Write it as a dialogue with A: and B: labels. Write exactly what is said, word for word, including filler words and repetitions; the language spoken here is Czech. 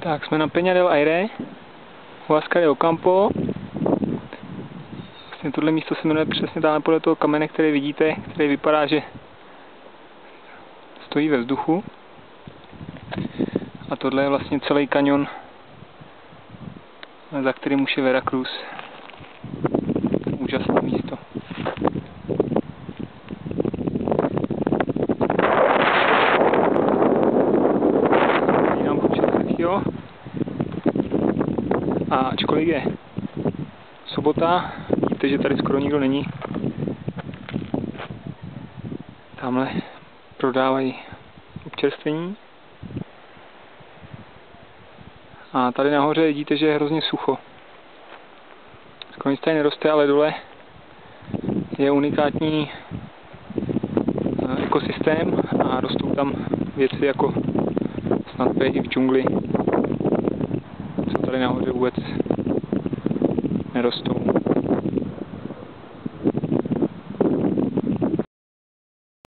A: Tak, jsme na Peña del Aire, Huasca de Ocampo. Vlastně tohle místo se jmenuje přesně tam podle toho kamene, který vidíte, který vypadá, že stojí ve vzduchu. A tohle je vlastně celý kanion, za kterým už je Veracruz. Úžasné místo. Vidím počet hezkýho. A ačkoliv je sobota, vidíte, že tady skoro nikdo není. Tamhle prodávají občerstvení. A tady nahoře vidíte, že je hrozně sucho. Skoro nic tady neroste, ale dole je unikátní ekosystém a rostou tam věci jako snad i v džungli, co tady nahoře vůbec nerostou.